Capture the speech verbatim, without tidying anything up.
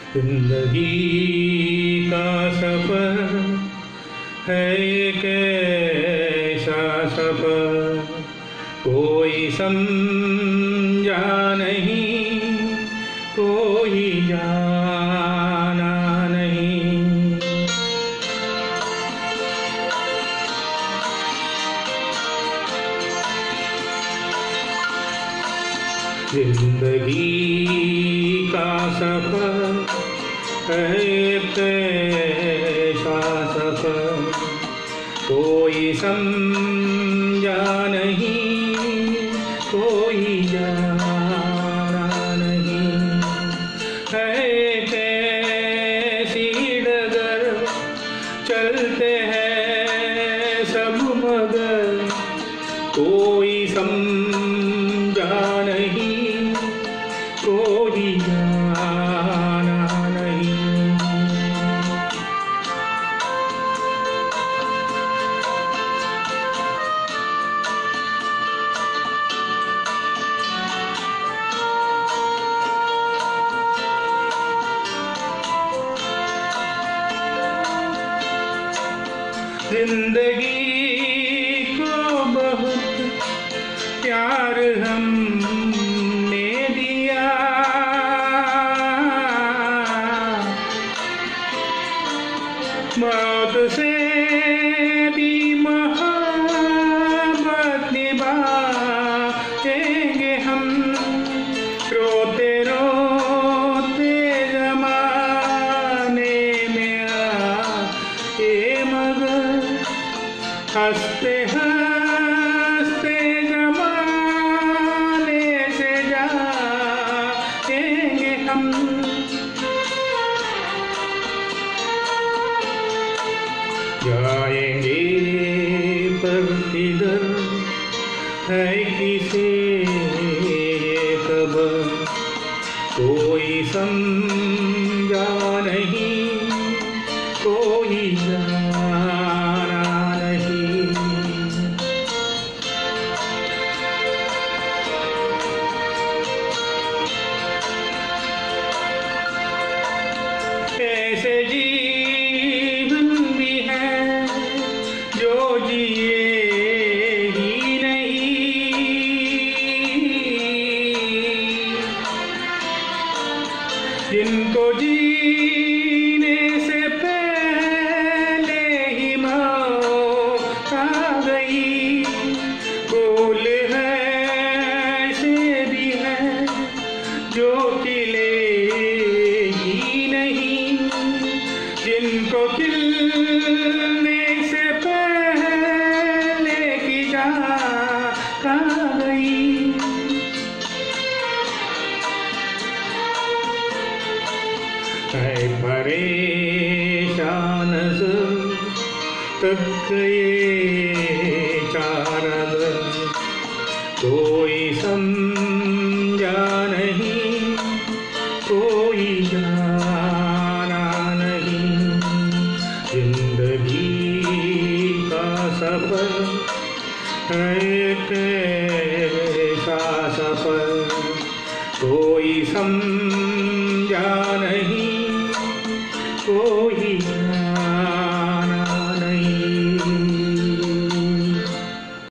जिंदगी का सफर है एक ऐसा सफर, कोई समझा नहीं, कोई जाना नहीं। जिंदगी का सफर है एक ऐसा सफर, कोई समझा नहीं, कोई जाना नहीं। है एक ऐसी डगर, चलते हैं सब मगर, कोई समझा नहीं, कोई जाना नहीं। जिंदगी को बहुत प्यार हमने दिया, मौत से भी मोहब्बत निभाएंगे हम। रोते रोते जमाने में आए मगर, हंसते हंसते जमाने से जाएंगे हम। जाएंगे पर किधर है किसे ये खबर, कोई समझा नहीं, कोई जाना नहीं। ऐसे जीवन भी हैं जो जिए ही नहीं, जिनको जीने से पहले ही मौत आ गई। फूल है ऐसे भी हैं जो खिले ही नहीं, जिनको खिलने से पहले की जान आ गई। है परेशान तक ये चारद, कोई समझा नहीं, कोई जाना नहीं। जिंदगी का सफर है एक ऐसा सफर, कोई सम